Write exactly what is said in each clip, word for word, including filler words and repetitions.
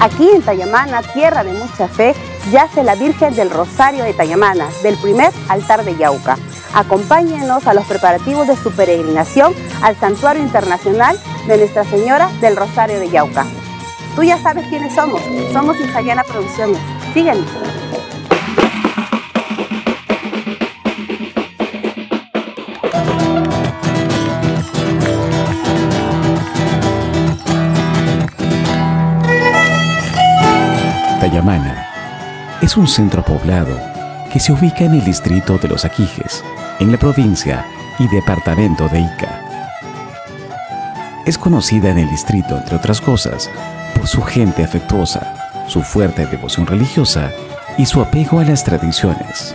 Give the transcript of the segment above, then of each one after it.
Aquí en Tayamana, tierra de mucha fe, yace la Virgen del Rosario de Tayamana, del primer altar de Yauca. Acompáñenos a los preparativos de su peregrinación al Santuario Internacional de Nuestra Señora del Rosario de Yauca. Tú ya sabes quiénes somos, somos Itzayana Producciones. Síguenos. Tayamana es un centro poblado que se ubica en el distrito de Los Aquijes, en la provincia y departamento de Ica. Es conocida en el distrito, entre otras cosas, por su gente afectuosa, su fuerte devoción religiosa y su apego a las tradiciones.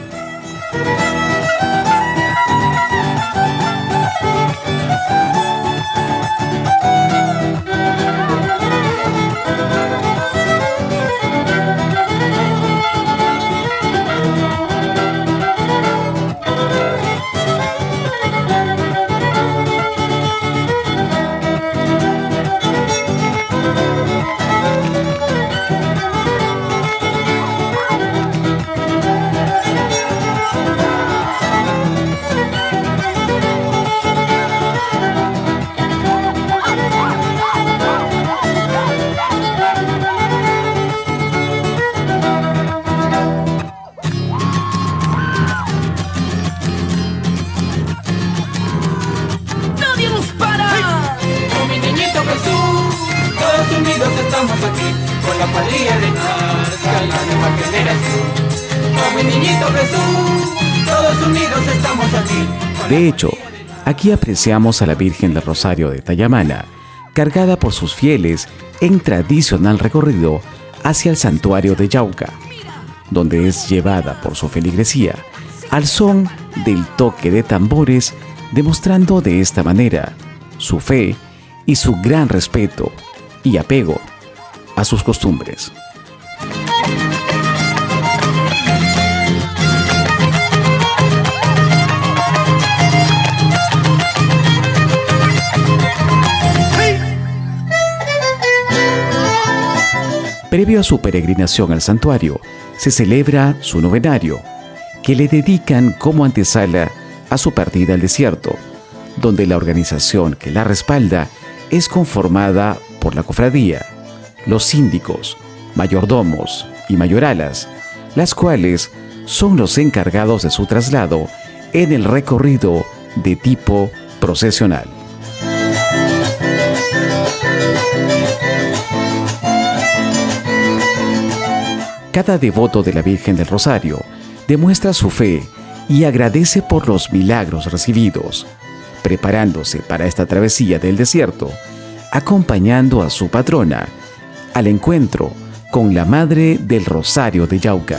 Unidos estamos aquí, con la cuadrilla de Nazca y la nueva generación. Con mi niñito Jesús, todos unidos estamos aquí. De hecho, aquí apreciamos a la Virgen del Rosario de Tayamana, cargada por sus fieles en tradicional recorrido hacia el santuario de Yauca, donde es llevada por su feligresía al son del toque de tambores, demostrando de esta manera su fe y su gran respeto y apego a sus costumbres. Previo a su peregrinación al santuario, se celebra su novenario, que le dedican como antesala a su partida al desierto, donde la organización que la respalda es conformada por la cofradía, los síndicos, mayordomos y mayoralas, las cuales son los encargados de su traslado en el recorrido de tipo procesional. Cada devoto de la Virgen del Rosario demuestra su fe y agradece por los milagros recibidos, preparándose para esta travesía del desierto, acompañando a su patrona al encuentro con la Madre del Rosario de Yauca.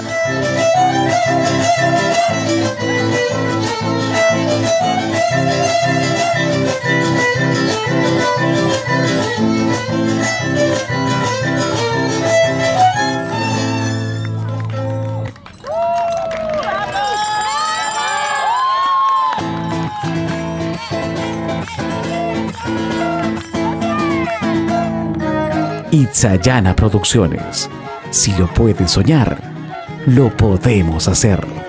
Itzayana Producciones. Si lo puedes soñar, lo podemos hacer.